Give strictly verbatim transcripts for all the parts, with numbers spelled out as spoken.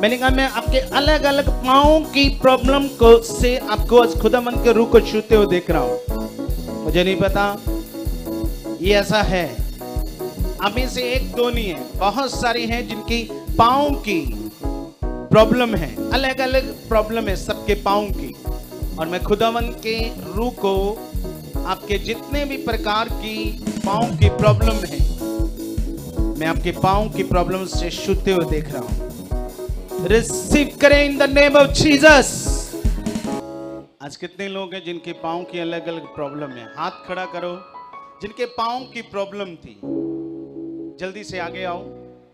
मैंने कहा मैं आपके अलग अलग पाँव की प्रॉब्लम को से आपको आज खुदावन के रूह को छूते हुए देख रहा हूं। मुझे नहीं पता ये ऐसा है, आप में से एक दो नहीं है, बहुत सारी हैं जिनकी पाँव की प्रॉब्लम है, अलग अलग प्रॉब्लम है सबके पाँव की। और मैं खुदावन के रूह को आपके जितने भी प्रकार की पाँव की प्रॉब्लम है, मैं आपके पाँव की प्रॉब्लम से छूते हुए देख रहा हूं। रिसीव करें in the name of Jesus. आज कितने लोग हैं जिनके पाँव की अलग अलग प्रॉब्लम है? हाथ खड़ा करो जिनके पाँव की प्रॉब्लम थी, जल्दी से आगे आओ।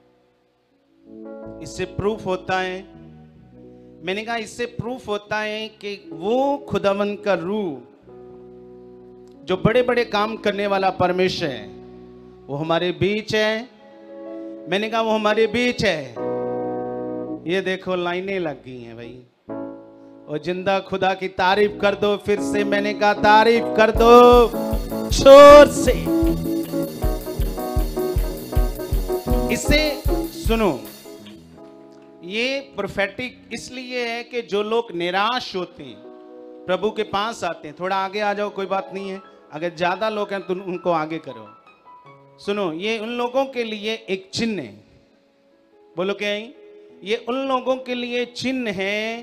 इससे प्रूफ होता है, मैंने कहा इससे प्रूफ होता है कि वो खुदावन का रूह जो बड़े बड़े काम करने वाला परमेश्वर है वो हमारे बीच है। मैंने कहा वो हमारे बीच है। ये देखो लाइनें लग गई हैं भाई। और जिंदा खुदा की तारीफ कर दो फिर से। मैंने कहा तारीफ कर दो जोर से। इससे सुनो, ये प्रोफेटिक इसलिए है कि जो लोग निराश होते हैं प्रभु के पास आते हैं। थोड़ा आगे आ जाओ, कोई बात नहीं है, अगर ज्यादा लोग हैं तो उनको आगे करो। सुनो, ये उन लोगों के लिए एक चिन्ह है। बोलो क्या है? ये उन लोगों के लिए चिन्ह है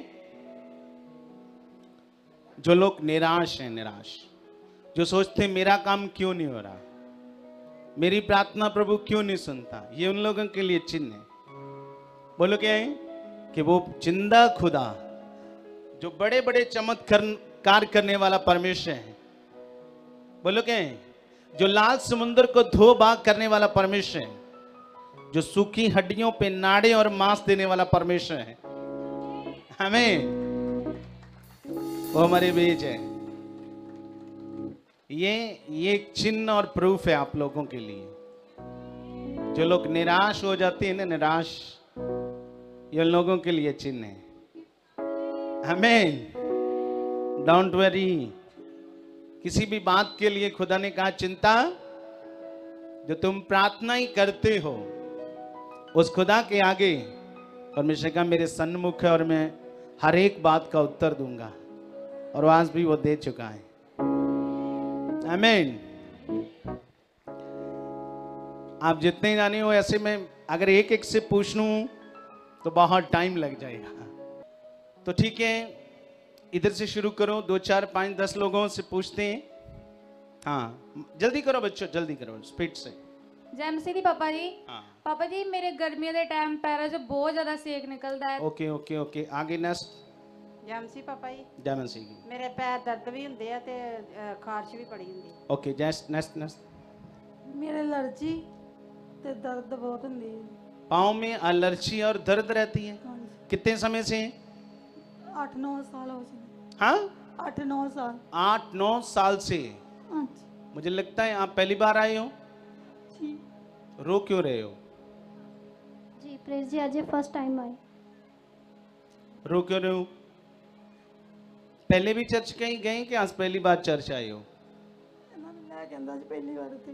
जो लोग निराश हैं, निराश, जो सोचते हैं मेरा काम क्यों नहीं हो रहा, मेरी प्रार्थना प्रभु क्यों नहीं सुनता। ये उन लोगों के लिए चिन्ह है। बोलो क्या है? कि वो जिंदा खुदा जो बड़े बड़े चमत्कार करने वाला परमेश्वर है। बोलो क्या है? जो लाल समुद्र को धो भाग करने वाला परमेश्वर है, जो सूखी हड्डियों पे नाड़े और मांस देने वाला परमेश्वर है, हमें वो हमारे बीच है। ये ये एक चिन्ह और प्रूफ है आप लोगों के लिए। जो लोग निराश हो जाते हैं ना, निराश, ये लोगों के लिए चिन्ह है। हमें डोंट वरी। किसी भी बात के लिए खुदा ने कहा चिंता, जो तुम प्रार्थना ही करते हो उस खुदा के आगे परमेश्वर का मेरे सन्मुख है और मैं हर एक बात का उत्तर दूंगा। और आज भी वो दे चुका है। आमीन। आप जितने जाने हो, ऐसे में अगर एक एक से पूछ लूं तो बहुत टाइम लग जाएगा। तो ठीक है, इधर से शुरू करो, दो चार पांच दस लोगों से पूछते हैं। हाँ जल्दी करो बच्चों, जल्दी करो, स्पीड से। जय मसीह दी पापा जी। हाँ। पापा जी मेरे गर्मियों के टाइम पैरों से बहुत ज्यादा सेक निकलता है। ओके ओके ओके आगे नेक्स्ट। जय मसीह पापा जी। जय मसीह की। मेरे पैर दर्द भी ਹੁੰਦੇ ਆ ਤੇ ਖਾਰਸ਼ ਵੀ ਬੜੀ ਹੁੰਦੀ। Okay next next next. मेरे एलर्जी ते दर्द बहुत ਹੁੰਦੀ है। पाँव में एलर्जी और दर्द रहती है? हाँ जी। कितने समय से? आठ नौ साल हो गए। हाँ आठ नौ साल। आठ नौ साल से। हाँ जी। मुझे लगता है आप पहली बार आए हो। जी। रो क्यों रहे हो? जी प्रेज जी, आज फर्स्ट टाइम आए। रो क्यों रहे हो? पहले भी चर्च कहीं गए कि आज पहली बार चर्च आए हो? मैं कहता जी पहली बार थे।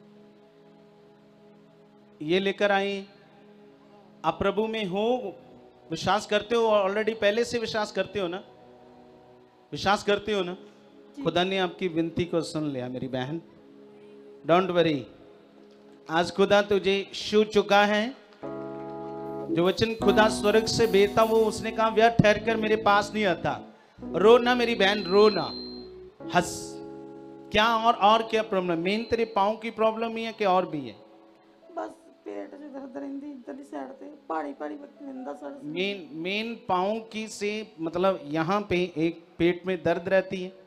ये लेकर आए। आप प्रभु में हो, विश्वास करते हो, ऑलरेडी पहले से विश्वास करते हो ना? विश्वास करते हो ना? खुदा ने आपकी विनती को सुन लिया मेरी बहन। डोंट वरी, आज खुदा तुझे छू चुका है। जो वचन खुदा स्वर्ग से भेजता वो उसने कहा व्यर्थ ठहर कर मेरे पास नहीं आता। रो ना मेरी बहन, रो ना, हंस। क्या और और क्या प्रॉब्लम? मेन तेरे पाँव की प्रॉब्लम ही है कि और भी है? बस पेट से दर्द रहती इधरली साइड पे, पहाड़ी पहाड़ी बंदा सर। मेन मेन पाँव की से मतलब यहाँ पे एक पेट में दर्द रहती है।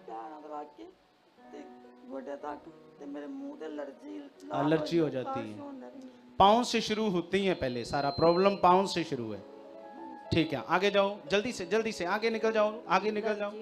गोडे तक ते मेरे मुंह ते एलर्जी एलर्जी हो जाती है। पाँव से शुरू होती है पहले, सारा प्रॉब्लम पाँव से शुरू है। ठीक है आगे जाओ, जल्दी से जल्दी से आगे निकल जाओ, आगे निकल जाओ।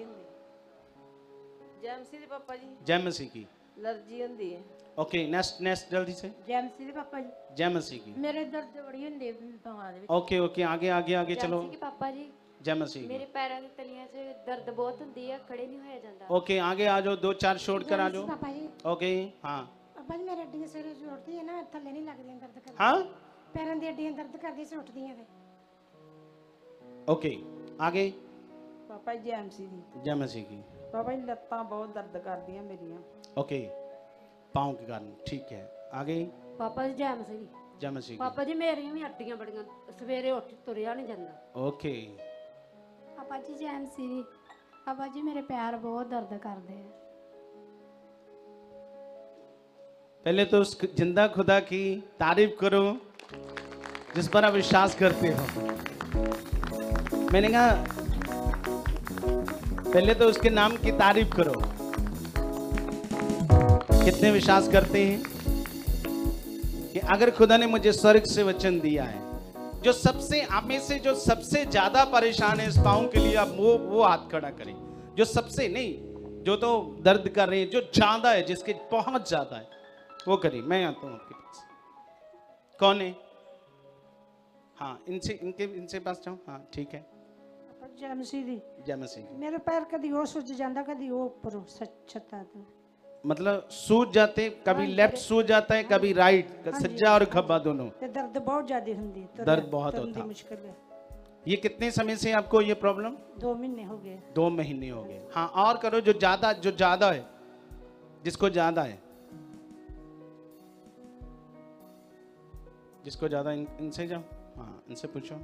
जय मसीह पापा जी। जय मसीह की। एलर्जी ਹੁੰਦੀ ਹੈ। ओके नेक्स्ट नेक्स्ट जल्दी से। जय मसीह ਦੇ ਪਾਪਾ ਜੀ। जय मसीह की। ਮੇਰੇ ਦਰਦ ਬੜੀ ਹੁੰਦੀ ਹੈ ਬਾਹਾਂ ਦੇ ਵਿੱਚ। ओके ओके आगे आगे आगे जय चलो। मसीह के पापा जी। जय मसीह मेरे की। पैरों की तलियां से दर्द बहुत होती है, खड़े नहीं होया जाता। ओके आगे आ जाओ, दो चार छोड़ कर आ जाओ। पापा जी। ओके हाँ पापा जी मेरी हड्डियां सिर जोड़ती है ना, थल्ले नहीं लगदी, दर्द करदी। हाँ पैरों दी हड्डियां दर्द करदी से उठदी हैं। ओके आगे ਪਾਪਾ ਜੀ ਐਮਸੀ ਦੀ जय मसीह की ਪਾਪਾ ਜੀ ਲੱਤਾਂ ਬਹੁਤ ਦਰਦ ਕਰਦੀਆਂ ਮੇਰੀਆਂ ओके पाँव के कारण ठीक है आगे ਪਾਪਾ ਜੀ ਜੈਮ ਸੀ जय मसीह की ਪਾਪਾ ਜੀ ਮੇਰੀਆਂ ਵੀ ਹੱਡੀਆਂ ਬੜੀਆਂ ਸਵੇਰੇ ਉੱਠ ਤੁਰਿਆ ਨਹੀਂ ਜਾਂਦਾ ओके पापा जी जैम सी पापा जी मेरे पैर बहुत दर्द करते हैं। पहले तो उस जिंदा खुदा की तारीफ करो जिस पर आप विश्वास करते हो। मैंने कहा पहले तो उसके नाम की तारीफ करो। कितने विश्वास करते हैं कि अगर खुदा ने मुझे स्वर्ग से वचन दिया है, जो सबसे आप में से जो सबसे ज्यादा परेशान है इस पाँव के लिए, आप वो वो हाथ खड़ा करें। जो सबसे नहीं, जो तो दर्द कर रहे हैं, जो ज्यादा है, जिसके बहुत ज्यादा है, वो करिए। मैं आता हूँ आपके पास। कौन है? हाँ, इनसे इनके इनसे पास जाओ। हाँ ठीक है। ਐਮਸੀ ਦੀ जय मसीह। ਮੇਰੇ ਪੈਰ कभी ਉਹ ਸੁੱਜ ਜਾਂਦਾ कभी ਉਹ ਉੱਪਰ ਛੱਤਾ ਤੇ मतलब सूज जाते, कभी लेफ्ट सूज जाता है, कभी राइट, सज्जा और खब्बा दोनों। ਤੇ ਦਰਦ ਬਹੁਤ ਜ਼ਿਆਦਾ ਹੁੰਦੀ ਹੈ दर्द बहुत ਤੁਰਨ ਦੀ होता। ਮੁਸ਼ਕਿਲ ਹੈ। ये कितने समय से आपको ये प्रॉब्लम? दो महीने हो गए। दो महीने हो गए। हाँ और करो, जो ज्यादा जो ज्यादा है, जिसको ज्यादा है, जिसको ज्यादा इन, इनसे जाओ। हाँ इनसे पूछो।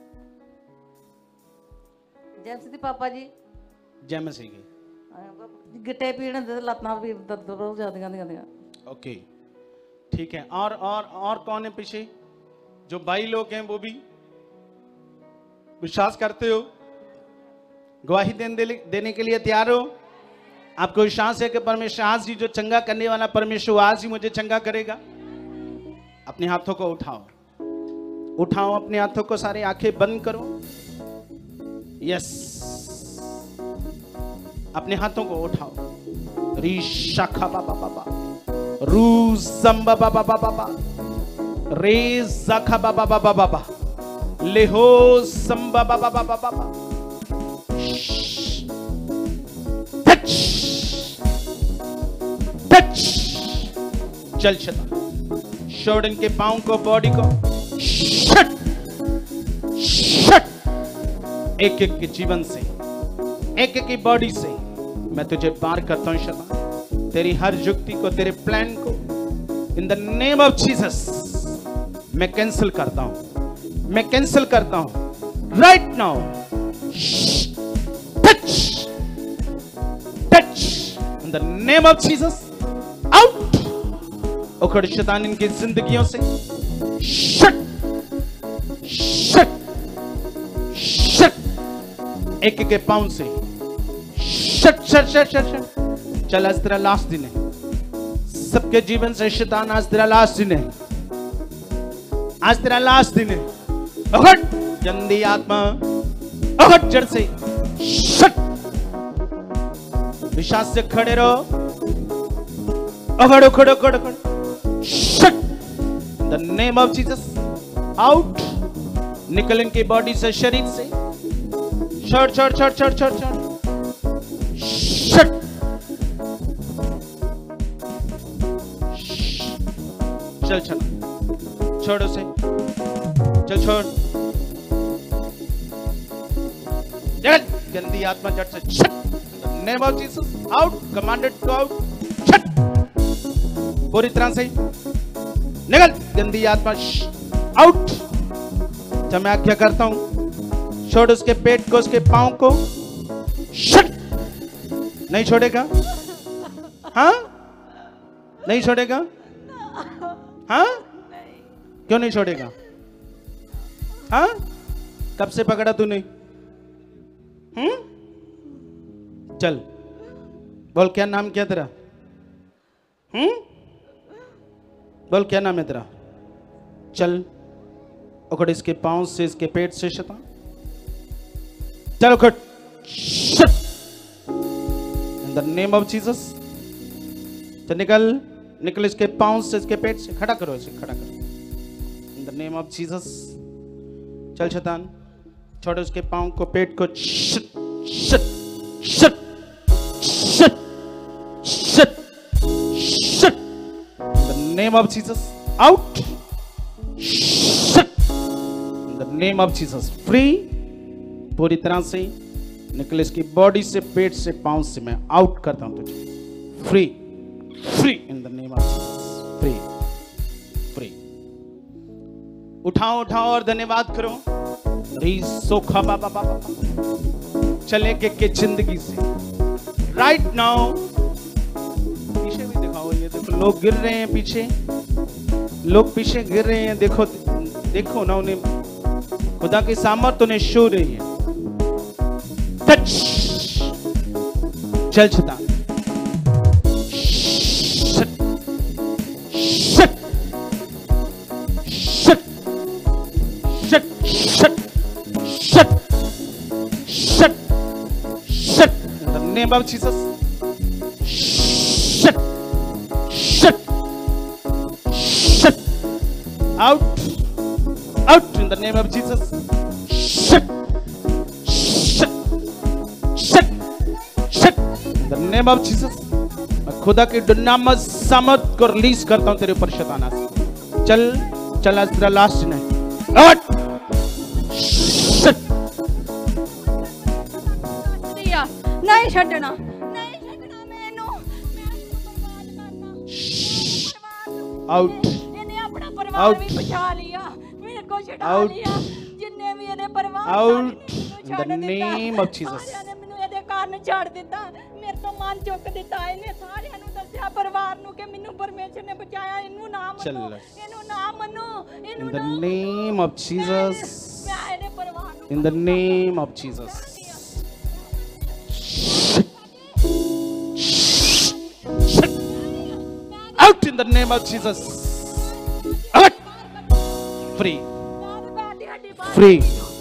ਜੈ ਮਸੀਹ ਪਾਪਾ ਜੀ जय मसीह की। ਗਿੱਟੇ ਪੀੜ ਹੁੰਦੇ ਤੇ ਲੱਤਾਂ ਵੀ ਦਰਦ ਬਹੁਤ ਜ਼ਿਆਦੀਆਂ ਦੀਆਂ। ओके ठीक है। और और और कौन है पीछे? जो भाई लोग हैं वो भी विश्वास करते हो? गवाही देने देने के लिए तैयार हो? आपको विश्वास है कि परमेश्वर आज ही जो चंगा करने वाला परमेश्वर आज ही मुझे चंगा करेगा? अपने हाथों को उठाओ, उठाओ अपने हाथों को, सारे आंखें बंद करो। यस, अपने हाथों को उठाओ। री शाखा बाबा बाबा, रू संबा बाबा बाबा, रे जाखा बाबा बाबा बाबा, लेहो संबा बाबा बाबा बाबा। Touch touch. चल चला, छोड़ इनके पाँव को, बॉडी को। Shut shut. एक एक के जीवन से, एक एक की बॉडी से मैं तुझे पार करता हूं शैतान। तेरी हर युक्ति को, तेरे प्लान को in the name of Jesus मैं कैंसिल करता हूं, मैं कैंसिल करता हूं right now. Touch touch in the name of Jesus. Out. उखड़ शैतान इनकी जिंदगियों से। Shut shut shut. एक एक के पाँव से shut shut shut shut shut. चल आज तेरा लास्ट दिन है सबके जीवन से। शैतान आज तेरा लास्ट दिन है, आज तेरा लास्ट दिन है। उखड़ गंदी आत्मा, उखड़ जड़ से। शट। विश्वास से खड़े रहो। उखड़ उखड़ उखड़ उखड़। Shut. The name of Jesus. Out. निकल इनकी बॉडी से, शरीर से। छोड़ छोड़ छोड़ छोड़ छोड़ छोड़। शट। चल चल, छोड़ उसे, चल छोड़। गंदी आत्मा जड़ से। Shut. Name of Jesus. Out. Commanded to out. Shut. पूरी तरह से निकल गंदी आत्मा। आउट। जब मैं आज्ञा करता हूं, छोड़ उसके पेट को, उसके पांव को। शट। नहीं छोड़ेगा? हाँ नहीं छोड़ेगा? हाँ क्यों नहीं छोड़ेगा? हाँ कब से पकड़ा तूने? हम्म चल बोल, क्या नाम क्या तेरा? हम्म बोल क्या नाम है तेरा? चल उखड़ इसके पांव से, इसके पेट से शैतान। चल उखड़। Shut. In the name of Jesus. चल निकल, निकल इसके पांव से, इसके पेट से। खड़ा करो इसे, खड़ा करो in the name of Jesus. चल शैतान, छोड़ो उसके पांव को, पेट को। Shut shut shut shut shut shut. In the name of Jesus. Out. Shut. In the name of Jesus. Free पूरी तरह से निकल, इसकी बॉडी से, पेट से, पांव से मैं आउट करता हूं तुझे। Free, free in the name of Jesus. Free, free. उठाओ उठाओ और धन्यवाद करो। सोखा बाबा बाबा चले के, के जिंदगी से राइट नाउ। पीछे भी दिखाओ, ये देखो लोग गिर रहे हैं पीछे, लोग पीछे गिर रहे हैं। देखो देखो ना, उन्हें खुदा की सामर्थ उन्हें छू रही है। टच, चल शैतान, shut, shut, shut, shut, shut, shut, shut, shut in the name of Jesus. Shut, shut, shut, out, out in the name of Jesus. Shut, shut, shut, shut in the name of Jesus. मैं खुदा की दुनामत सामर्थ को release करता हूं तेरे ऊपर शैतान से। चल चल, आज तेरा लास्ट नहीं। आउट, shut, नहीं छड़ना, नहीं छड़ना मैनू, मैनू बर्बाद करना। आउट, इन्हें अपना परिवार भी बचा लिया, मेरे को छुड़ा लिया। जिन्ने भी इहदे परिवार out in the name of Jesus. सारे मैनू इहदे कारण छड़ दिता, मेरे तो मन चुक दिता। इन्हें सारियां नू दस्सिया परिवार नू कि मैनू परमेश्वर ने बचाया। इनू ना मनो, इनू ना मनो, इनू in the name of Jesus. मैं इहदे परिवार नू in the name of Jesus. Out in the name of Jesus. Out. Free. Free.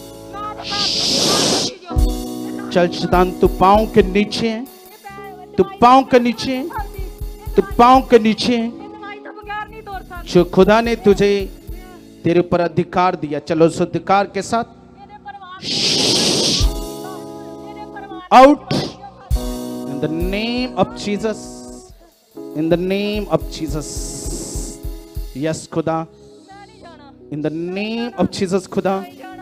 चल शैतान, तू पाँव के नीचे है, तू पाँव के नीचे, तू पाँव के नीचे। जो खुदा ने तुझे तेरे ऊपर अधिकार दिया, चलो उस अधिकार के साथ out in the name of Jesus. In the name of Jesus. Yes खुदा, in the name of Jesus खुदा,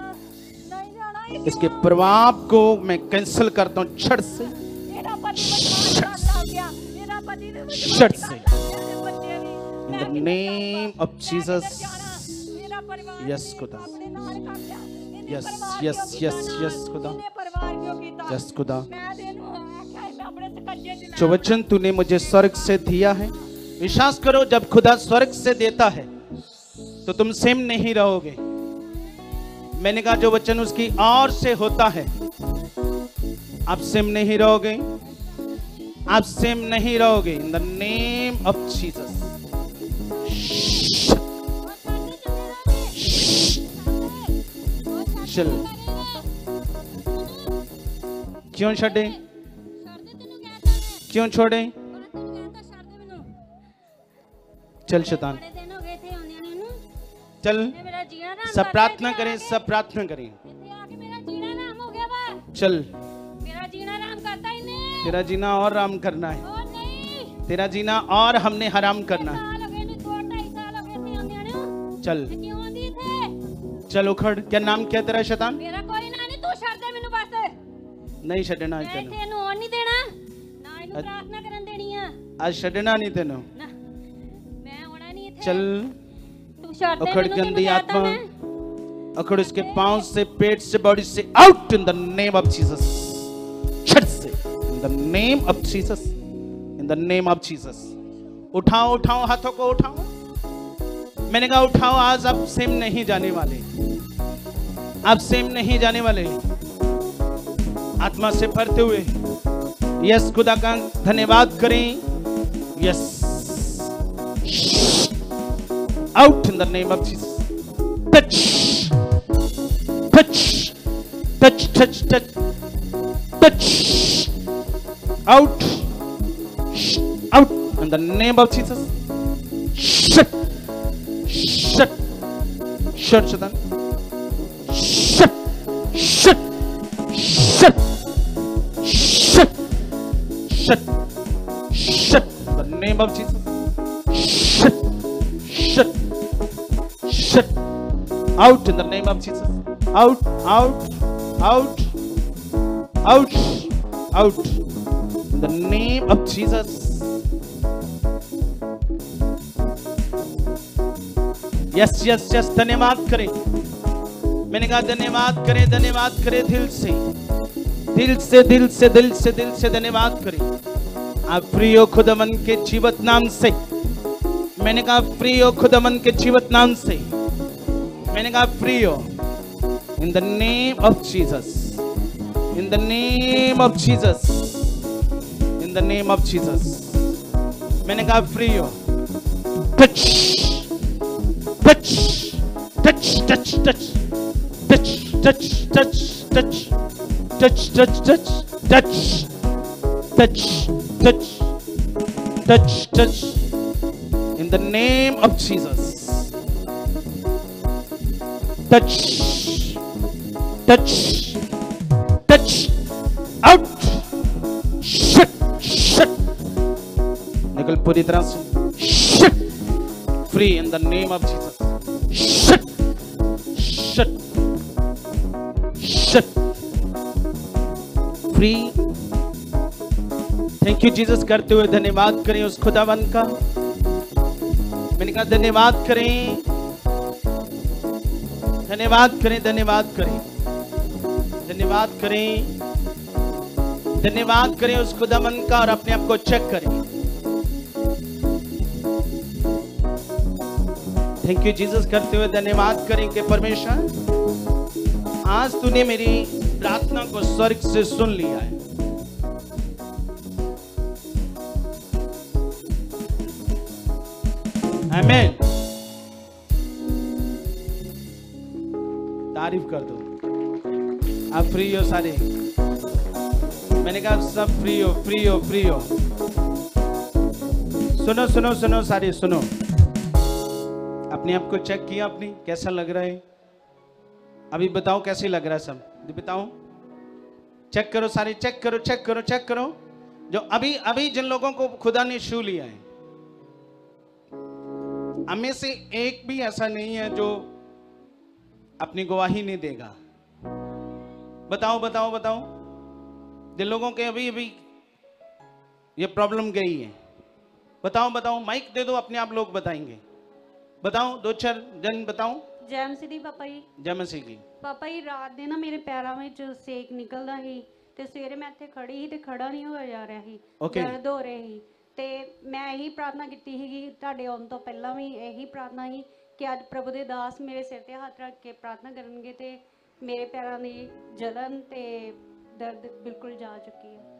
इसके प्रभाव को मैं कैंसिल करता हूँ छड़ से, छड़ से। In the name of Jesus. Yes खुदा, yes yes yes yes खुदा, yes खुदा। जो वचन तूने मुझे स्वर्ग से दिया है, विश्वास करो, जब खुदा स्वर्ग से देता है तो तुम सेम नहीं रहोगे। मैंने कहा जो वचन उसकी ओर से होता है, आप सेम नहीं रहोगे, आप सेम नहीं रहोगे। In the name of Jesus. चल, क्यों छड़े, क्यों छोड़े? चल शैतान, चल सब प्रार्थना करें, सब प्रार्थना करें। चल, तेरा जीना और राम करना है, तेरा जीना और हमने हराम करना है। चल चल उखड़। क्या नाम क्या तेरा शैतान? मेरा कोई ना नहीं, तू छड़ दे मैनू बस। नहीं छड़ना है तेनू, तेनू और नहीं देना ना, इनू प्रार्थना करन देनी है। आज छड़ना नहीं तेनू, ना मैं होना नहीं इथे। चल तू छड़ दे उखड़, मैनू, गंदी तेनू आत्मा कहता मैं। उखड़, उसके पांव से, पेट से, बॉडी से out in the name of Jesus. छड़ से in the name of Jesus, in the name of Jesus. उठाओ उठाओ, हाथों को उठाओ। मैंने कहा उठाओ, आज आप सेम नहीं जाने वाले, आप सेम नहीं जाने वाले। आत्मा से भरते हुए यस खुदा का धन्यवाद करें। Yes, out in the name of Jesus. Touch touch touch touch touch touch, out out in the name of Jesus. Shut shut shut शैतान, shut shut shut shut shut shut in the name of Jesus. Shut shut shut out in the name of Jesus. Out out out, out, out. In the name of Jesus. Yes yes yes, धन्यवाद करें। मैंने कहा धन्यवाद करें, धन्यवाद करें दिल से, दिल से दिल से दिल से दिल से धन्यवाद करें। आप फ्री हो खुदावन के जीवत नाम से। मैंने कहा फ्री हो खुदावन के जीवत नाम से। मैंने कहा फ्री हो in the name of Jesus, in the name of Jesus, in the name of Jesus. मैंने कहा फ्री हो। Touch touch touch touch touch touch touch touch touch touch touch touch touch touch touch touch touch in the name of Jesus. Touch touch touch out, shut shut, निकल पूरी तरह से, shut free in the name of Jesus. Shut shut shut free. Thank you Jesus करते हुए धन्यवाद करें उस खुदावन का। मैंने कहा धन्यवाद करें, धन्यवाद करें, धन्यवाद करें, धन्यवाद करें, धन्यवाद करें उस खुदावन का। और अपने आप को चेक करें। थैंक यू जीसस करते हुए धन्यवाद करें कि परमेश्वर आज तूने मेरी प्रार्थना को स्वर्ग से सुन लिया है। आमीन। तारीफ कर दो। आप फ्री हो सारे। मैंने कहा सब फ्री हो, फ्री हो, फ्री हो। सुनो सुनो सुनो सारे सुनो। अपने आप को चेक किया आपने, कैसा लग रहा है? अभी बताओ कैसे लग रहा है सब, बताओ। चेक करो सारे, चेक करो, चेक करो, चेक करो। जो अभी अभी जिन लोगों को खुदा ने छू लिया है, हमें से एक भी ऐसा नहीं है जो अपनी गवाही नहीं देगा। बताओ बताओ बताओ। जिन लोगों के अभी अभी ये प्रॉब्लम गई है, बताओ बताओ। माइक दे दो, अपने आप लोग बताएंगे। बताओ, दो चार जन बताओ। जय मसीह दी पापा जी। जय मसीह की। पापा जी रात ਦੇ ਨਾ ਮੇਰੇ ਪੈਰਾਂ ਵਿੱਚ ਸੇਕ ਨਿਕਲਦਾ ਸੀ ਤੇ ਸਵੇਰੇ ਮੈਂ ਇੱਥੇ ਖੜੀ ਸੀ ਤੇ ਖੜਾ ਨਹੀਂ ਹੋਇਆ ਜਾ ਰਿਹਾ ਸੀ, ਦਰਦ ਹੋ ਰਹੇ ਸੀ। ਤੇ ਮੈਂ ਇਹੀ ਪ੍ਰਾਰਥਨਾ ਕੀਤੀ ਸੀਗੀ ਤੁਹਾਡੇ ਆਉਣ ਤੋਂ ਪਹਿਲਾਂ ਵੀ, ਇਹੀ ਪ੍ਰਾਰਥਨਾ ਸੀ ਕਿ ਅੱਜ ਪ੍ਰਭੂ ਦੇ ਦਾਸ ਮੇਰੇ ਸਿਰ ਤੇ ਹੱਥ ਰੱਖ ਕੇ ਪ੍ਰਾਰਥਨਾ ਕਰਨਗੇ ਤੇ ਮੇਰੇ ਪੈਰਾਂ ਦੀ ਜਲਨ ਤੇ दर्द बिल्कुल जा चुकी है।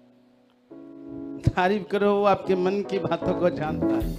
तारीफ करो, वो आपके मन की बातों को जानता है।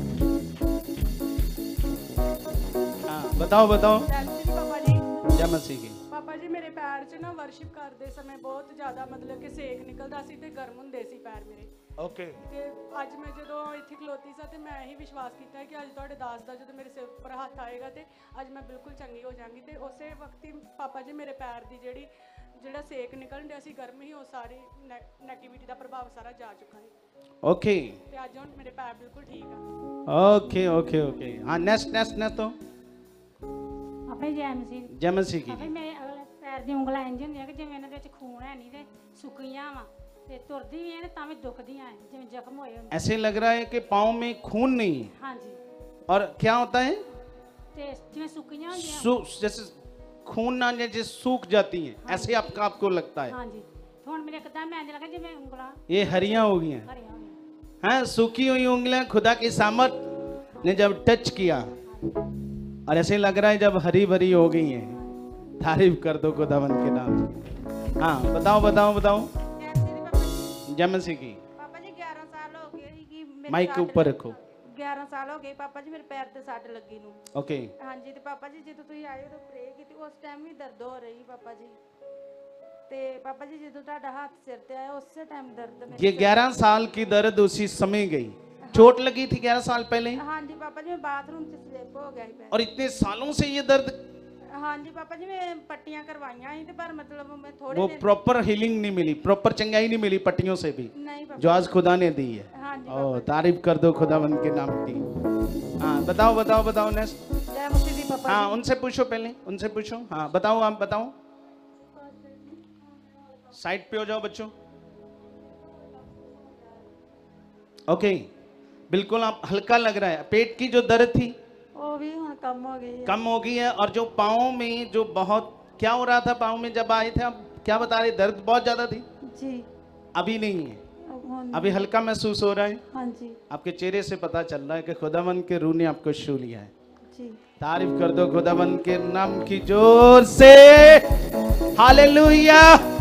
हाँ बताओ बताओ। पापा जी जय मसीह की। पापा जी मेरे पैर च ना वर्शिप करते समय बहुत ज़्यादा मतलब कि सेक निकलता सी ते गर्म हुंदे सी पैर मेरे। ओके। ते अज मैं जो इत्थे खलोती सा ते मैं यही विश्वास किया कि अज तुहाडे दास दा जो मेरे सिर पर हत्थ आएगा ते अज मैं बिल्कुल चंगी हो जाऊंगी। ते उसे वक्त ही पापा जी मेरे पैर दी जिहड़ी ਜਿਹੜਾ ਸੇਕ ਨਿਕਲਣ ਡਿਆ ਸੀ ਗਰਮ ਹੀ, ਉਹ ਸਾਰੀ ਨੈਗੇਟਿਵਿਟੀ ਦਾ ਪ੍ਰਭਾਵ ਸਾਰਾ ਜਾ ਚੁੱਕਾ ਹੈ। ओके। ਤੇ ਅੱਜ ਹੁਣ ਮੇਰੇ ਪੈਰ ਬਿਲਕੁਲ ਠੀਕ ਆ। Okay okay okay. हाँ नेक्स्ट नेक्स्ट नेक्स्ट तो ਆਪਣੇ ਜੈ ਮਸੀਹ जय मसीह की। ਆਪਣੇ ਮੇਰੇ ਪੈਰ ਦੀ ਉਂਗਲਾਂ ਇੰਜ ਹੁੰਦੀਆਂ ਕਿ ਜਿਵੇਂ ਇਹਨਾਂ ਦੇ ਵਿੱਚ ਖੂਨ ਹੈ ਨਹੀਂ ਤੇ ਸੁੱਕੀਆਂ ਵਾ ਤੇ ਤੁਰਦੀ ਵੀ ਐ ਤਾਂ ਵੀ ਦੁਖਦੀਆਂ ਐ ਜਿਵੇਂ ਜ਼ਖਮ ਹੋਏ ਹੁੰਦੇ। ऐसे लग रहा है कि पाँव में खून नहीं है। ਹਾਂਜੀ। और क्या होता है? ਤੇ ਜਿਵੇਂ ਸੁੱਕੀਆਂ ਹੁੰਦੀਆਂ। सू जैसे खून ना जैसे सूख जाती हैं, ऐसे आपका आपको लगता है। ਹਾਂਜੀ। ਹੁਣ ਮੇਰੇ ਕਦਮ ਇੰਜ ਲੱਗਾ ਜਿਵੇਂ ਉਂਗਲਾਂ ये हरियां हो गई हैं। ਹਰੀਆਂ ਹੋਈਆਂ। हाँ, सूखी हुई उंगलियां खुदा की सामर्थ ने जब टच किया और ऐसे लग रहा है जब हरी भरी हो गई हैं। तारीफ कर दो खुदावन के नाम। हाँ बताओ बताओ बताओ। जय मसीह की। पापा जी ग्यारह साल हो गए कि मेरे माइक के ऊपर रखो। ग्यारह साल हो गए पापा जी मेरे पैर ते सट लगी नू। ओके। हाँ जी ते पापा जी जो तुम आए तो प्रे की उस टाइम भी दर्द हो रही पापा जी। ते पापा जी जो तुहाडा हाथ सिर ते आया उस टाइम दर्द मेरे ये ग्यारह साल की दर्द उसी समय गई। चोट लगी थी ग्यारह साल पहले। हाँ जी पापा जी मैं बाथरूम से स्लिप हो गया ही। और इतने सालों से ये दर्द। हाँ जी पापा जी मैं पट्टियां करवाइयां ही ते पर मतलब मैं थोड़े वो प्रॉपर हीलिंग नहीं मिली, प्रॉपर चंगाई नहीं मिली पट्टियों से भी, नहीं पापा जो आज खुदा ने दी है। हाँ जी ओ तारीफ कर दो खुदावन के नाम की। हाँ बताओ बताओ बताओ नेक्स्ट। जय मसीह दी पापा हाँ उनसे पूछो, पहले उनसे पूछो। हाँ बताओ, आप बताओ। साइड पे हो जाओ बच्चों। ओके, बिल्कुल आप हल्का लग रहा है। पेट की जो दर्द थी ਉਹ ਵੀ ਹੁਣ ਕੰਮ ਹੋ ਗਈ ਹੈ। कम हो गई है, और जो पाँव में जो बहुत क्या हो रहा था पाँव में जब आए थे आप, क्या बता रहे, दर्द बहुत ज्यादा थी? जी अभी नहीं है, अब ਹੁਣ अभी हल्का महसूस हो रहा है। हाँ जी आपके चेहरे से पता चल रहा है कि खुदावन के रूह ने आपको छू लिया है। जी तारीफ कर दो खुदावन के नाम की जोर से। हालेलुया।